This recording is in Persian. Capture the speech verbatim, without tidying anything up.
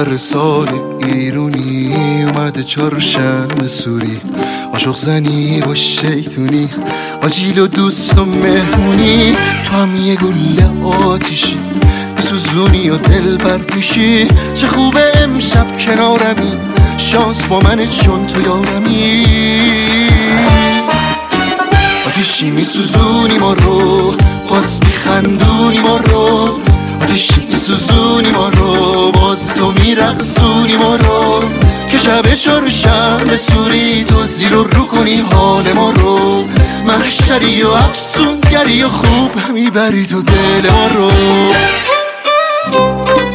آخر سال ایرونی اومده چهارشنبه سوری، عاشق زنی با شیطونی، آجیل و دوست و مهمونی. تو هم یه گله آتیشی بسوزونی و دل بر پیشی. چه خوبه امشب کنارمی، شانس با منه چون تو یارمی. آتیشی میسوزونی ما رو، باز میخندونی ما رو. آتیشی میسوزونی ما رو، باز تو میرقصونی ما رو. که شب چهارشنبه سوری تو زیر و رو کنی حال ما رو. محشری و افسونگری و خوب میبری تو دل ما رو.